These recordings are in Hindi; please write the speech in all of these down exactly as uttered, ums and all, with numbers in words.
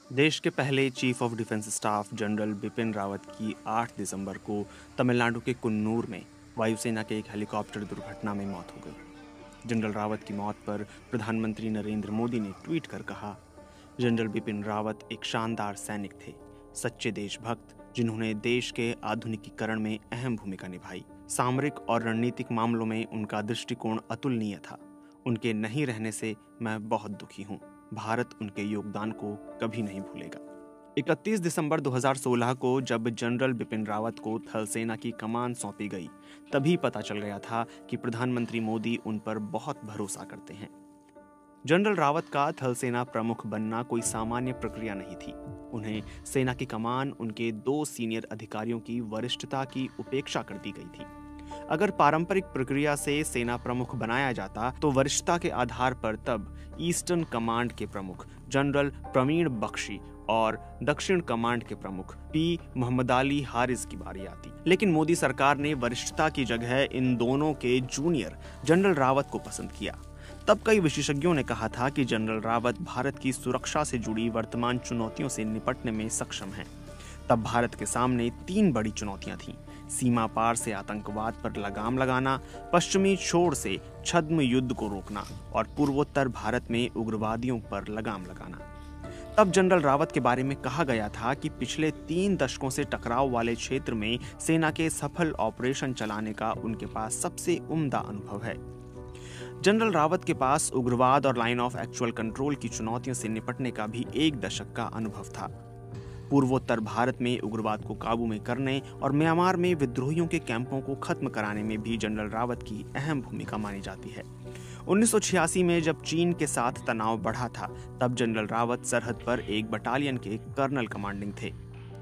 देश के पहले chief of defence staff general Bipin Rawat की आठ दिसंबर को तमिलनाडु के कुन्नूर में वायुसेना के एक हेलीकॉप्टर दुर्घटना में मौत हो गई। जनरल रावत की मौत पर प्रधानमंत्री नरेंद्र मोदी ने ट्वीट कर कहा, जनरल बिपिन रावत एक शानदार सैनिक थे, सच्चे देशभक्त जिन्होंने देश के आधुनिकीकरण में अहम भूमिका निभाई। सामरिक और रणनीतिक मामलों में उनका दृष्टिकोण अतुलनीय था। उनके नहीं रहने से मैं बहुत दुखी हूँ। भारत उनके योगदान को कभी नहीं भूलेगा। इकतीस दिसंबर दो हज़ार सोलह को जब जनरल बिपिन रावत को थल सेना की कमान सौंपी गई, तभी पता चल गया था कि प्रधानमंत्री मोदी उन पर बहुत भरोसा करते हैं। जनरल रावत का थल सेना प्रमुख बनना कोई सामान्य प्रक्रिया नहीं थी। उन्हें सेना की कमान उनके दो सीनियर अधिकारियों की वरिष्ठता की उपेक्षा कर दी गई थी। अगर पारंपरिक प्रक्रिया से सेना प्रमुख बनाया जाता तो वरिष्ठता के आधार पर तब ईस्टर्न कमांड के प्रमुख जनरल प्रवीण बख्शी और दक्षिण कमांड के प्रमुख पी मोहम्मद अली हारिस की बारी आती। लेकिन मोदी सरकार ने वरिष्ठता की जगह इन दोनों के जूनियर जनरल रावत को पसंद किया। तब कई विशेषज्ञों ने कहा था कि जनरल रावत भारत की सुरक्षा से जुड़ी वर्तमान चुनौतियों से निपटने में सक्षम हैं। तब भारत के सामने तीन बड़ी चुनौतियां थीं: सीमा पार से आतंकवाद पर लगाम लगाना, पश्चिमी छोर से छद्म युद्ध को रोकना और पूर्वोत्तर भारत में उग्रवादियों पर लगाम लगाना। तब जनरल रावत के बारे में कहा गया था कि पिछले तीन दशकों से टकराव वाले क्षेत्र में सेना के सफल ऑपरेशन चलाने का उनके पास सबसे उम्दा अनुभव है। जनरल रावत के पास उग्रवाद और लाइन ऑफ एक्चुअल कंट्रोल की चुनौतियों से निपटने का भी एक दशक का अनुभव था। पूर्वोत्तर भारत में उग्रवाद को काबू में करने और म्यांमार में विद्रोहियों के कैंपों को खत्म कराने में भी जनरल रावत की अहम भूमिका मानी जाती है। उन्नीस सौ छियासी में जब चीन के साथ तनाव बढ़ा था, तब जनरल रावत सरहद पर एक बटालियन के कर्नल कमांडिंग थे।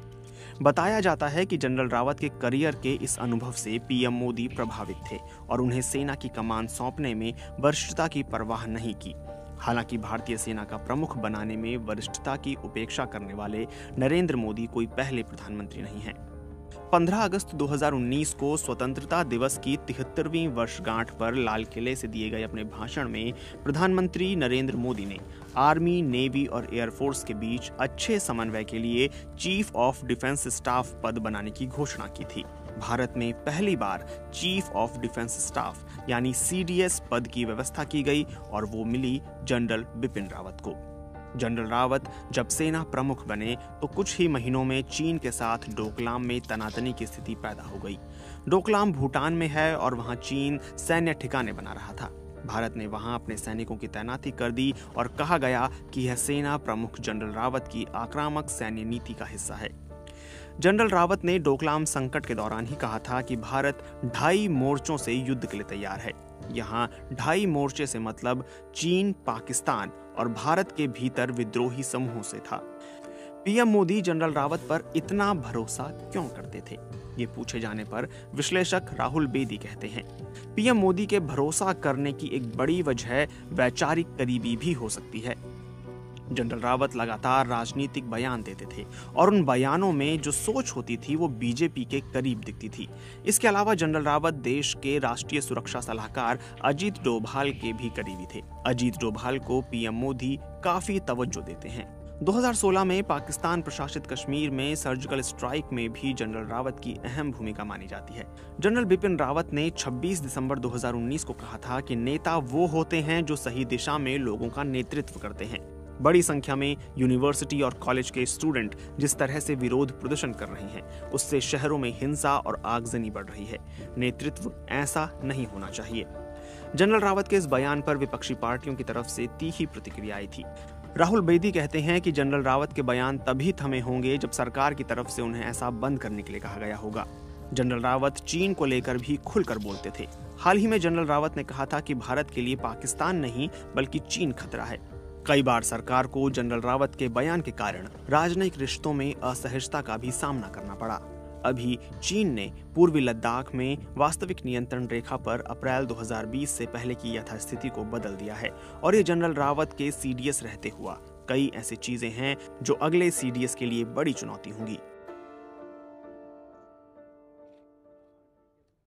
बताया जाता है कि जनरल रावत के करियर के इस अनुभव से पीएम मोदी प्रभावित थे और उन्हें सेना की कमान सौंपने में वरिष्ठता की परवाह नहीं की। हालांकि भारतीय सेना का प्रमुख बनाने में वरिष्ठता की उपेक्षा करने वाले नरेंद्र मोदी कोई पहले प्रधानमंत्री नहीं हैं। पंद्रह अगस्त दो हज़ार उन्नीस को स्वतंत्रता दिवस की तिहत्तरवीं वर्षगांठ पर लाल किले से दिए गए अपने भाषण में प्रधानमंत्री नरेंद्र मोदी ने आर्मी, नेवी और एयरफोर्स के बीच अच्छे समन्वय के लिए चीफ ऑफ डिफेंस स्टाफ पद बनाने की घोषणा की थी। भारत में पहली बार चीफ ऑफ डिफेंस स्टाफ यानी सीडीएस पद की व्यवस्था की गई और वो मिली जनरल बिपिन रावत को। जनरल रावत जब सेना प्रमुख बने तो कुछ ही महीनों में चीन के साथ डोकलाम में तनातनी की स्थिति पैदा हो गई। डोकलाम भूटान में है और वहां चीन सैन्य ठिकाने बना रहा था। भारत ने वहां अपने सैनिकों की तैनाती कर दी और कहा गया कि यह सेना प्रमुख जनरल रावत की आक्रामक सैन्य नीति का हिस्सा है। जनरल रावत ने डोकलाम संकट के दौरान ही कहा था कि भारत ढाई मोर्चों से युद्ध के लिए तैयार है। यहाँ ढाई मोर्चे से मतलब चीन, पाकिस्तान और भारत के भीतर विद्रोही समूहों से था। पीएम मोदी जनरल रावत पर इतना भरोसा क्यों करते थे? ये पूछे जाने पर विश्लेषक राहुल बेदी कहते हैं, पीएम मोदी के भरोसा करने की एक बड़ी वजह वैचारिक करीबी भी हो सकती है। जनरल रावत लगातार राजनीतिक बयान देते थे और उन बयानों में जो सोच होती थी वो बीजेपी के करीब दिखती थी। इसके अलावा जनरल रावत देश के राष्ट्रीय सुरक्षा सलाहकार अजीत डोभाल के भी करीबी थे। अजीत डोभाल को पीएम मोदी काफी तवज्जो देते हैं। दो हज़ार सोलह में पाकिस्तान प्रशासित कश्मीर में सर्जिकल स्ट्राइक में भी जनरल रावत की अहम भूमिका मानी जाती है। जनरल बिपिन रावत ने छब्बीस दिसंबर दो हज़ार उन्नीस को कहा था कि नेता वो होते हैं जो सही दिशा में लोगों का नेतृत्व करते हैं। बड़ी संख्या में यूनिवर्सिटी और कॉलेज के स्टूडेंट जिस तरह से विरोध प्रदर्शन कर रहे हैं, उससे शहरों में हिंसा और आगजनी बढ़ रही है। नेतृत्व ऐसा नहीं होना चाहिए। जनरल रावत के इस बयान पर विपक्षी पार्टियों की तरफ से तीखी प्रतिक्रिया आई थी। राहुल बेदी कहते हैं कि जनरल रावत के बयान तभी थमे होंगे जब सरकार की तरफ से उन्हें ऐसा बंद करने के लिए कहा गया होगा। जनरल रावत चीन को लेकर भी खुलकर बोलते थे। हाल ही में जनरल रावत ने कहा था कि भारत के लिए पाकिस्तान नहीं बल्कि चीन खतरा है। कई बार सरकार को जनरल रावत के बयान के कारण राजनयिक रिश्तों में असहजता का भी सामना करना पड़ा। अभी चीन ने पूर्वी लद्दाख में वास्तविक नियंत्रण रेखा पर अप्रैल दो हज़ार बीस से पहले की यथास्थिति को बदल दिया है और ये जनरल रावत के सीडीएस रहते हुआ कई ऐसी चीजें हैं जो अगले सीडीएस के लिए बड़ी चुनौती होंगी।